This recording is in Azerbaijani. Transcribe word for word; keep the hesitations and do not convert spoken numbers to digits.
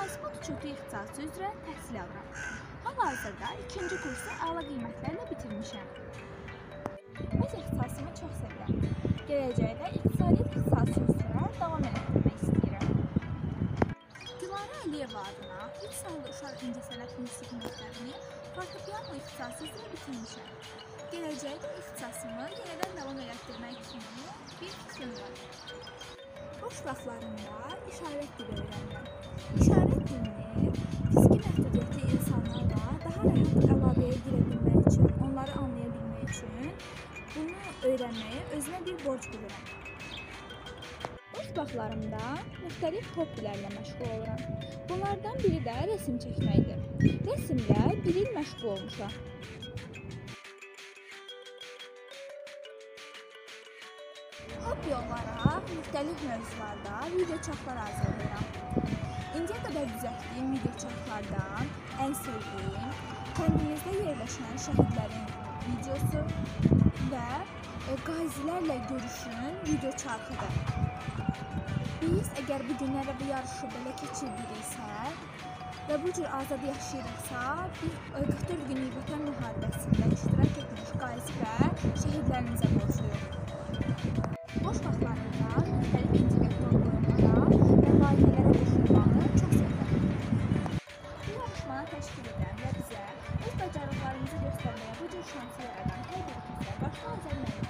Transport uçutu ixtisası üzrə təhsil alıram. Hal-hazırda ikinci kursu əla qiymətlərlə bitirmişəm. Öz ixtisasımı çox sevirəm. Gələcəkdə iqtisadiyyat ixtisası üzrə davam etdirmək istəyirəm. Gülarə Əliyeva adına üç saylı uşaq incəsənət musiqi məktəbini fortepiano ixtisası üzrə bitirmişəm. Gələcəkdə ixtisasımı yenidən davam etdirmək kimi bir fikrim var. Boş vaxtlarımda işarət dili öyrənirəm. İşarət dilini fiziki məhdudiyyətli insanlarla daha rahat əlaqəyə girə bilmək üçün, onları anlaya bilmək üçün bunu öyrənməyi özümə bir borc bilirəm. Boş vaxtlarımda müxtəlif hobbilərlə məşğul oluram. Bunlardan biri də rəsm çəkməkdir. Rəsmlə bir il məşğul olmuşam. Hobbi olaraq müxtəlif mövzularda videoçarxlar hazırlayıram. İndiyə qədər düzəltdiyim videoçarxlardan ən sevdiyim kəndimizdə yerləşən şəhidlərin videosu və qazilərlə görüşün videoçarxıdır. Biz əgər bu günləri bu yarışı belə keçirdiriksə və bu cür azad yaşayırıqsa, bir qırx dörd günlük vətən müharibəsində iştirak etmiş qazi və şəhidlərimizə borcluyuq. Boş vaxtlarında müxtəlif intellektual oyunlara və layihələrə qoşulmağı çox sevirəm. Bu yarışmanı təşkil edən və bizə öz bacarıqlarımızı göstərməyə bu cür şansı yaradan hər birimizə başqa azad